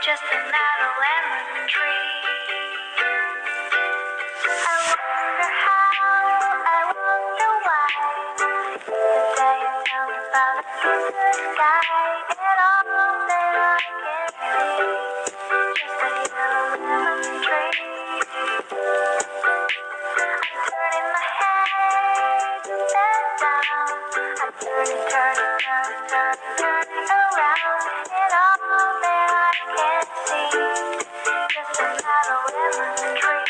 just another lemon tree. I wonder how, I wonder why. Today you tell me about the blue sky and all that I can see. Just a yellow lemon tree. I'm turning my head and down. I'm turning around and all that I can see. Just another lemon tree.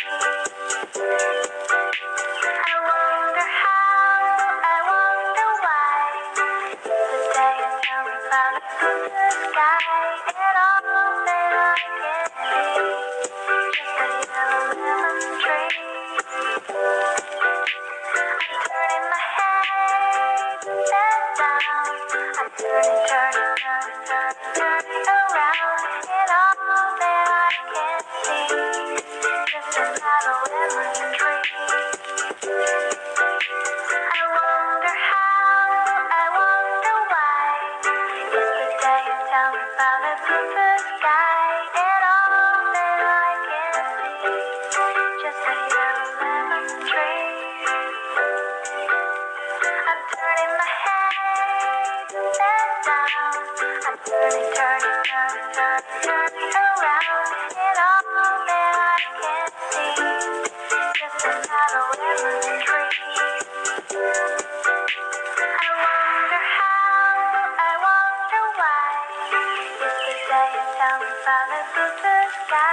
I wonder how, I wonder why. Today you tell me about the blue sky and all that I can see. Just a yellow lemon tree. I'm turning my head and down. I'm turning around and all that I can see. Just another lemon tree. I wonder how, I wonder why. Yesterday you tell me about the blue sky and all that I can see. Just a yellow lemon tree. I'm turning my head and down. I'm turning around and all that I can see. Just another lemon tree. I wonder how, I wonder why. Yesterday you tell me about the blue sky